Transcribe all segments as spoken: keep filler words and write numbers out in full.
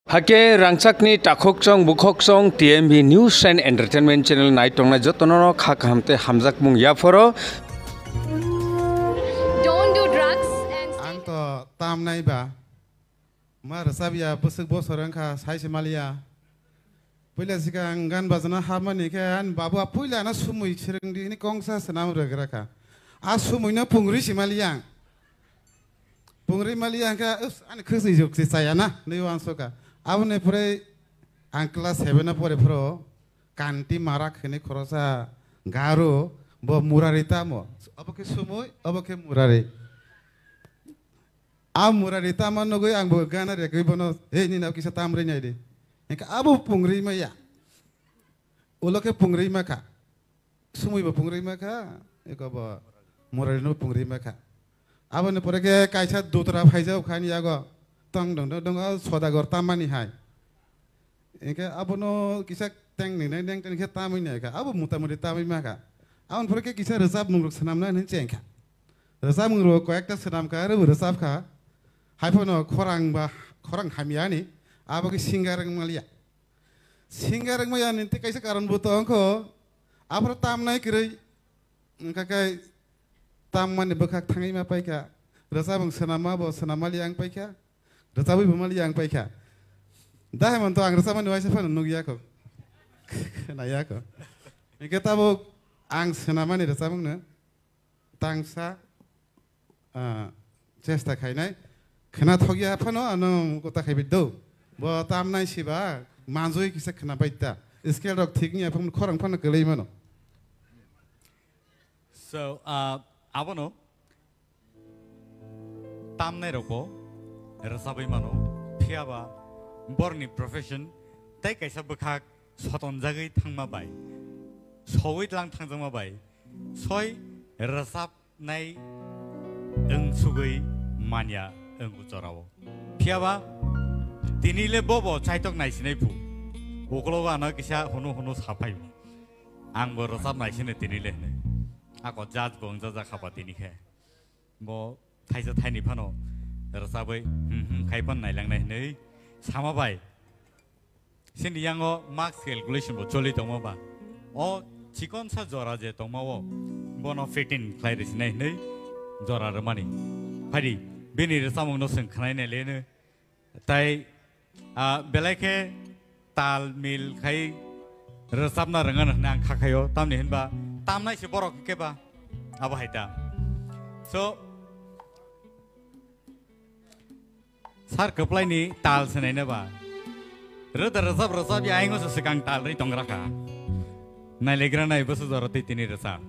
Hake rangchakni takhokchong bukhokchong T M B News and Entertainment Channel nai tongna jotono khak hamte hamjak mung yaforo. Don't do drugs and Ang to tam nai ba. Ma rasabia busuk bosorang kha sai semalia. Puila sikang gan bazana harmoni kan babu puila na sumui chireng di ni kongsa senam regra ka. A sumui na pungri semalia. Pungri malia ka us an khusi juk si sayana ni wan soka. Abune pure ang kelas seven na pure pro kanti marak ini korosa garu bo murarita mo apa ke sumui apa ke murari a murarita mo nogoi ang bo gana re koi bono he ni na kisa tamre nyai de eka abu pungri ma ya ulo ke pungri ma ka sumui bo pungri ma ka eka bo murari no pungri ma ka abune pure ke kaisa dutra phaijau khani yago tang dong dong dong sodagar tamani hai engke abono kisa teng ni neng neng teng ke tamai ni ka abo muta muta tamai maka abon pore ke kisa resap mungruk senam na nen cengka resap mungruk koyekta senam ka re resap ka hai pono khorang ba khorang hamiani abo ke singareng malia singareng maya ninte kaisa karon buto angko abro tam nai kirei engka kai tam mane bekak thangai ma pai ka resap mung senama bo senamali ang pai ka Retawi pemali yang paika. Dah mentu ang resama ni waisa pun nugia ko. Naya ko. Kita bu ang senama ni resama ni tangsa cesta kainai. Kena thogia apa no anu kota kaibit do. Bo tam nai siba manzui kisah kena baita. Iskil rok thiknya pun korang pun kelai mana. So, uh, apa no? Tam nai roko. Rasabai mano, piaba, borni profession, tai kaisa bekak soton jagai thangma bai, sowit lang thangjama bai, soi rasap nai eng sugai mania eng ucarawo. Piaba, dinile bobo chaitok nai sinai pu, ukloga na kisa hunu hunu sapai, ang bo rasap nai sinai dinile ne, ako judge bong jaja khapa dini khe, bo thaisa thaini phano. Rasabai, hmm, kaipan nai lang nai nei, sama bai. Sini yang o marks calculation bo choli tong ba. O chikon sa jora je tong ma o, bono fifteen klai ris nai nei, jora ramani. Padi, bini rasamong no seng khnai ne le ne. Tai, a belai ke tal mil kai rasam na rangan nang khakayo tam ni hin ba. Tam nai se borok ke ba. Aba haita. So Sar keplai ni tal senai ne ba. Rada rasap rasap ya ingo sesekang tal ri tong raka. Nai legra nai besu zoroti tini rasa.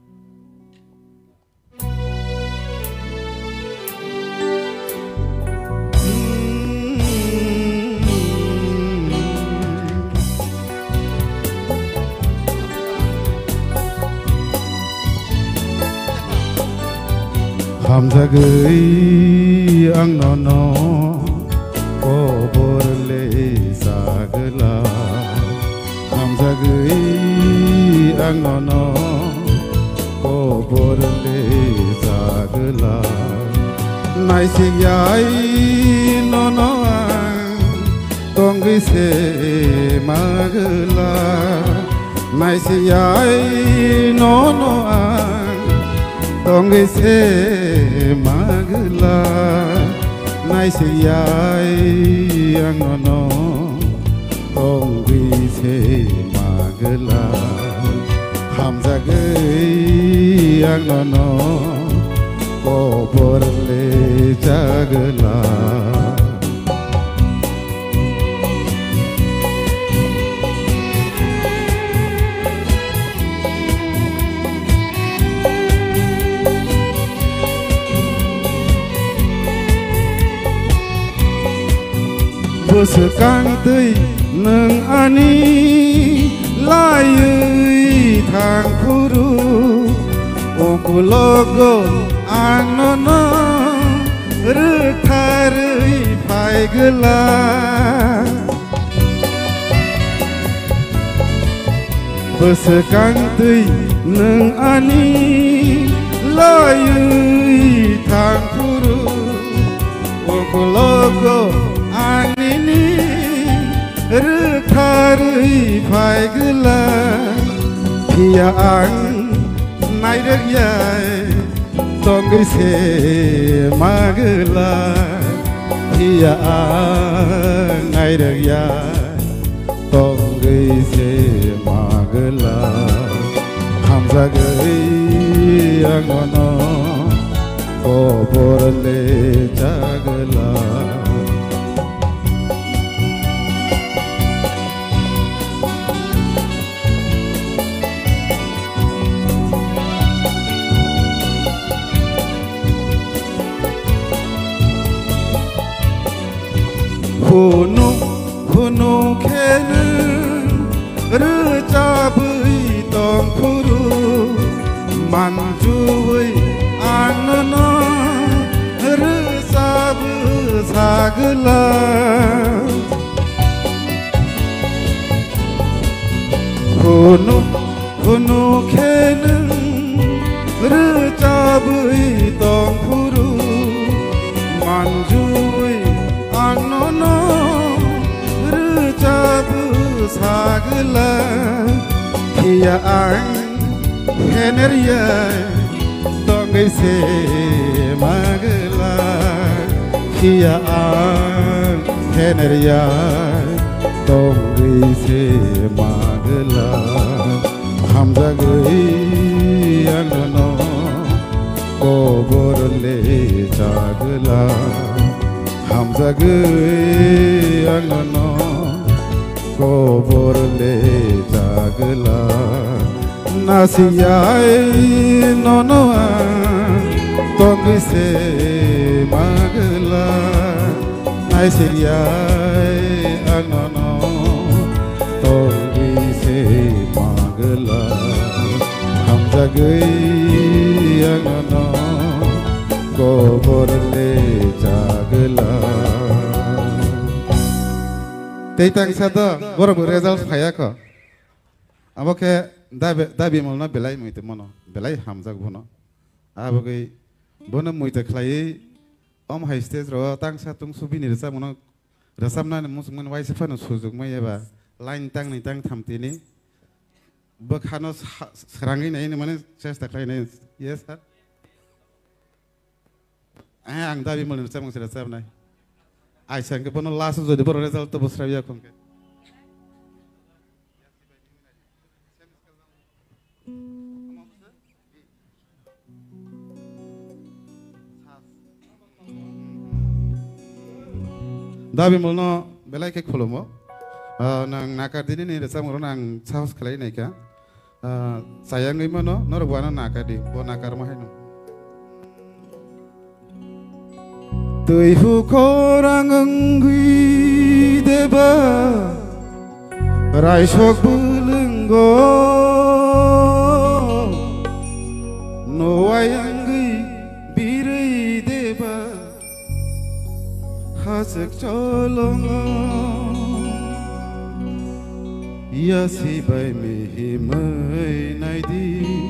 Hamzagai ang nono ko borle sagla Hamzagai ang nono ko borle sagla Nai sigyai nono ang tonggi se magla Nai sigyai nono ang tonggi se magla nai se yai ang nono tonggi se magla hamzagai ang nono ko borle jagla Sekang tui neng ani layui thang puru okulogo anono retharui pai gela Sekang tui neng ani layui thang puru okulogo anini रोखारै फायगोला फिया आं नायरगयाय तंगैसे मागोला फिया आं नायरगयाय तंगैसे मागोला हामजागै आंनो खबरले जागोला हुनु हुनु खेनु रोजाबै दंफुरु मानजुबै आंनो रोजाबो सागोला हुनु हुनु खेनु रोजाबै दंफुरु मानजुबै आंनो रोजाबो सागोला फिया आं हेनरिया तंगैसे मागोला फिया आं हेनरिया तंगैसे मागोला हामजागै आंनो खबरले जागोला हामजागै आंनो खबरले जागोला नासियाय ननवा तंगैसे मागोला नायसिरियाय आंनो तंगैसे मागोला हामजागै आंनो खबरले जागोला तेइतां सादा बरब रेजाल्ट फायाखो आबके दाबे दाबि मलना बेलाय मुइते मनो बेलाय हामजाग बनो आबगै बनो मुइते खलायै अम हाई स्टेज रो तां सातुं सुबिनि रसा मनो रसामना मुसुमन वाइसे फानो सुजुग मयबा लाइन तां नै तां थामतिनि बखानो सरांगै नै माने चेष्टा खलायनै यस सर आं दाबि मलना रसा मसे रसा नाय आइसा के बनो लास्ट जदि बर रिजल्ट तो बसराबिया खंके दाबि मलनो बेलाय के खुलुमो नang nakardini ni resa moro nang saus khlai nai ka sayangai mano norwana nakadi bo nakar mahinu tui hu korang ngui deba raisok bulunggo no wayangi birai deba hasek cholongo ya si bai mi mai naidi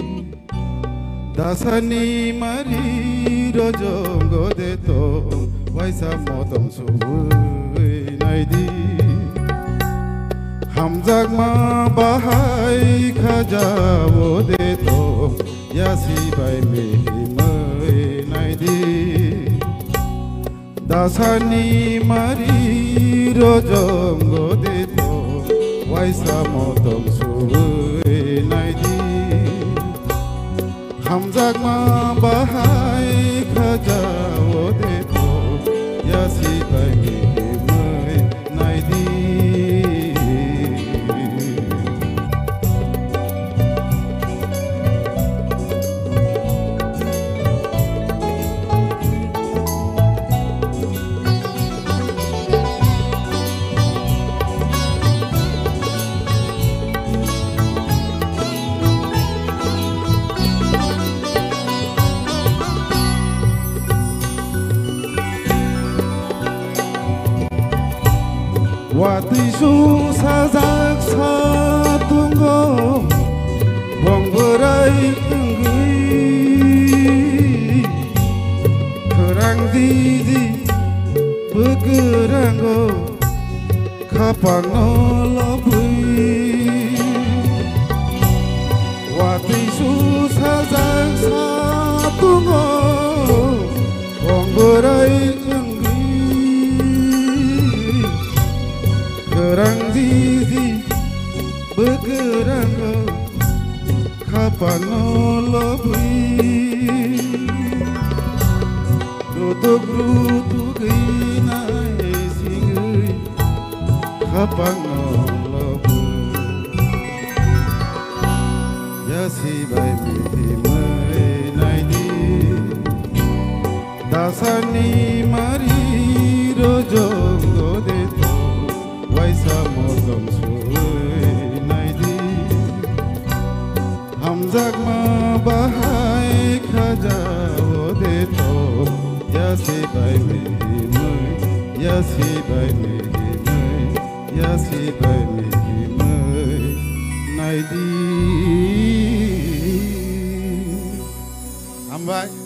dasani mari rojonggo deto waisa motom subui naidi hamjak ma bahai khajawo deto ya si bai mi mai naidi dasani mari rojonggo deto waisa motom subui naidi hamjak ma bahai khajawo deto ya si bai mi mai naidi Wati susah zaksa tunggu Wong berai enggui Kerang didi Begeranggo kapang nolobui wati susah jaksa tungo wong berai enggi kerang zizi bekerang kapang nolobui rutuk-rutuk inai singai kapang nolobui ya si bai mi mai nai di dasani mari rojongo de to waisa mogam sui nai di hamzak ma bahai khajao de to ya si bai mi mai ya si bai mi mai ya si bai mi mai nai di ambai